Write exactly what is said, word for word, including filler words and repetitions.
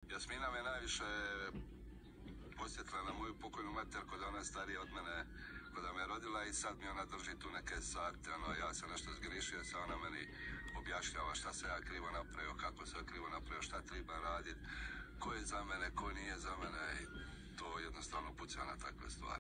Jasmina me najviše posjetila na moju pokojnu mater kod ona starija od mene, kada me je rodila i sad mi ona drži tu neke savjete, ono, ja sam nešto zgrišio, sad ona meni objašnjava šta se ja krivo napravio, kako se krivo napravio, šta treba raditi, ko je za mene, ko nije za mene i to jednostavno puca na takve stvari.